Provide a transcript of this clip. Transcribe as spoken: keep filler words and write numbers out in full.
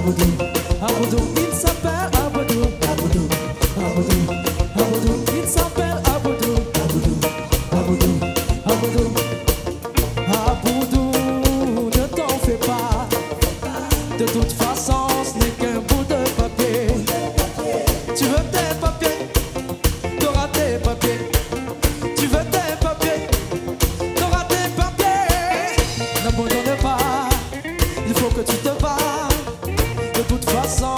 Aboudou, Aboudou, il s'appelle Aboudou, Aboudou, Aboudou, Aboudou, il s'appelle Aboudou, Aboudou, Aboudou, Aboudou, Aboudou, ne t'en fais pas. De toute façon, ce n'est qu'un bout de papier. Tu veux tes papiers, t'auras tes papiers. Tu veux tes papiers, t'auras tes papiers. N'abandonne pas, il faut que tu te bats. De toute façon,